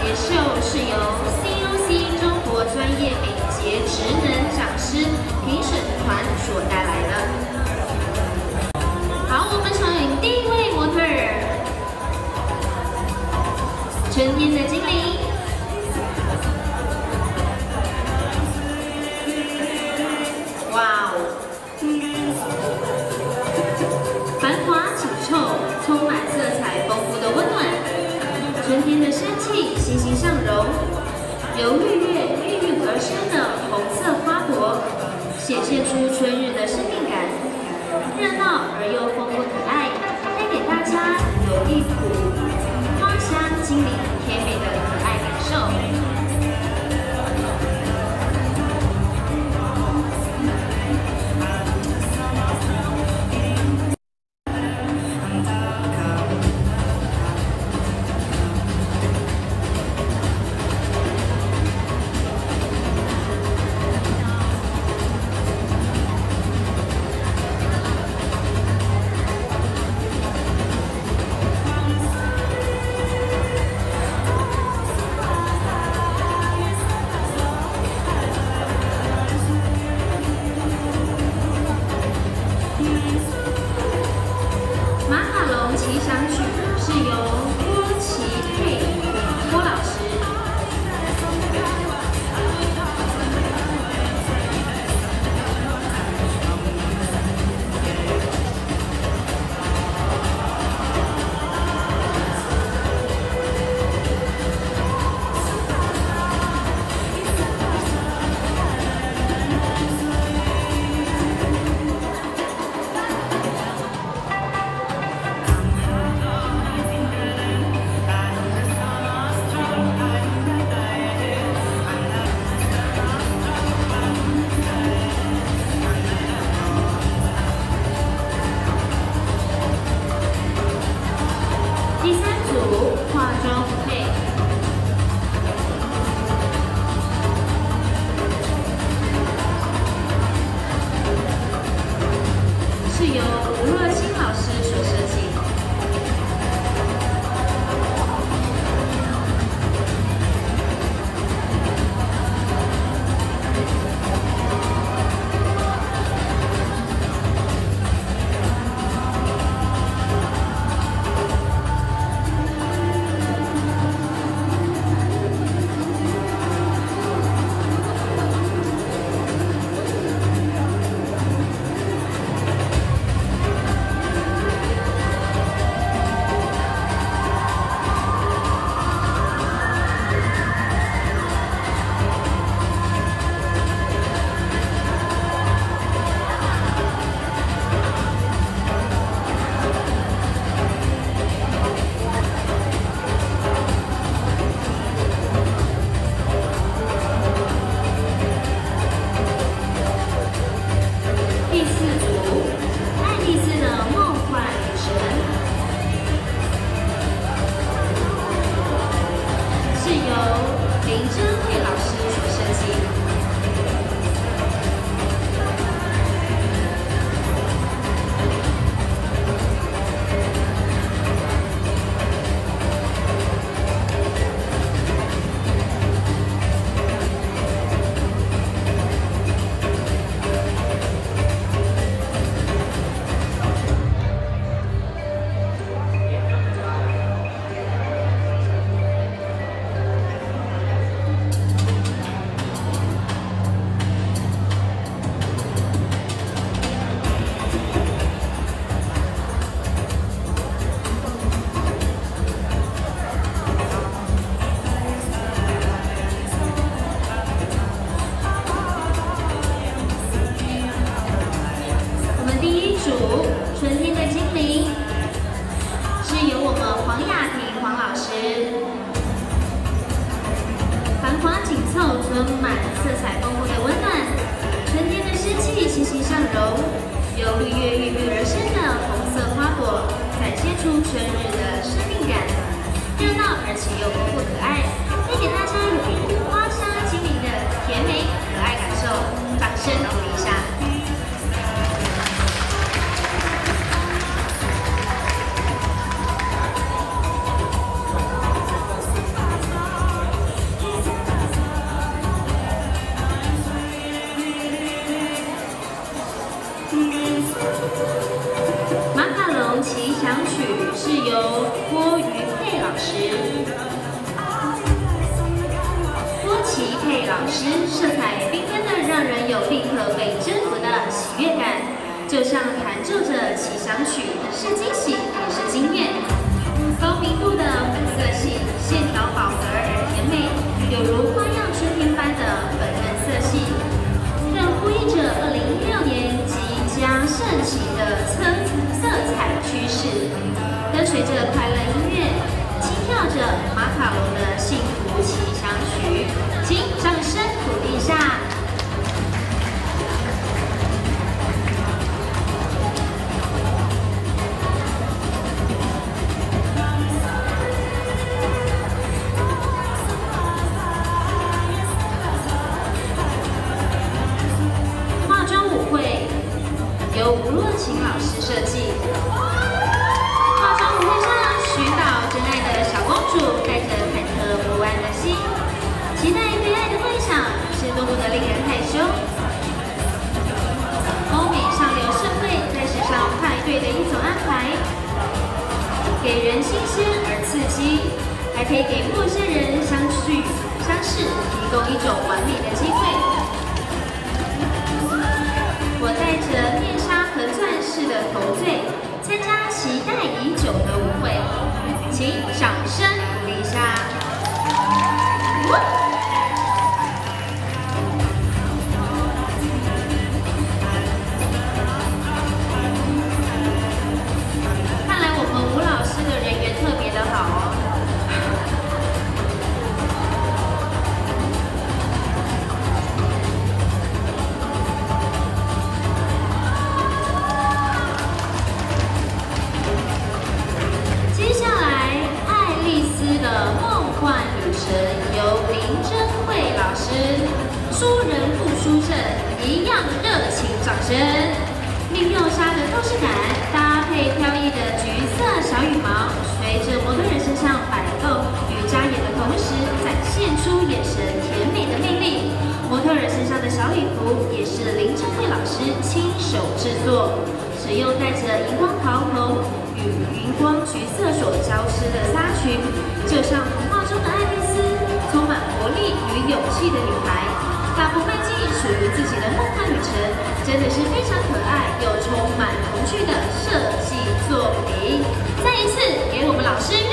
节秀是由 COC 中国专业美睫职能讲师评审团所带来的。好，我们欢迎第一位模特儿，春天的精灵。哇哦！繁华紧凑，充满色彩丰富的温暖。春天的生气欣欣向荣，由绿叶孕育而生的红色花朵，显现出春日的生命感，热闹而又丰富可爱，带给大家有一股花香精灵甜美的可爱感受。马卡龙奇想曲是由郭启佩郭老师。第三组化妆舞配是由吴若清老师所设计。 时，色彩缤纷的，让人有立刻被征服的喜悦感，就像弹奏着奇想曲，是惊喜也是惊艳。高明度的粉色系，线条饱和而甜美，有如花样春天般的粉嫩色系，更呼应着2016年即将盛行的色彩趋势。跟随着快乐音乐，轻跳着马卡龙的幸福奇想曲，请掌声鼓励一下。化妆舞会由吴若晴老师设计。化妆舞会上，寻找真爱的小公主带着忐忑不安的心，期待对爱的幻想是多么的令人害羞。欧美上流社会在时尚派对的一种安排，给人新鲜而刺激，还可以给陌生人相识提供一种完美的机会。我戴着面纱和钻饰的头坠，参加期待已久的舞会，请掌声鼓励一下。看来我们吴老师的人缘特别的好哦。由林真慧老师，输人不输阵，一样热情掌声。利用纱的透视感，搭配飘逸的橘色小羽毛，随着模特儿身上摆动与扎眼的同时，展现出眼神甜美的魅力。模特儿身上的小礼服也是林真慧老师亲手制作，使用带着荧光桃红与荧光橘色所交织的纱裙，就像童话中的爱丽丝，充满活力与勇气的女孩，大步迈进属于自己的梦幻旅程，真的是非常可爱又充满童趣的设计作品。再一次给我们老师